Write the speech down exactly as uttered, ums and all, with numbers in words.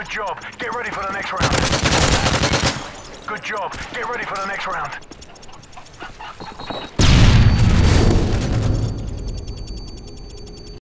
job. Get ready for the next round. Good job. Get ready for the next round.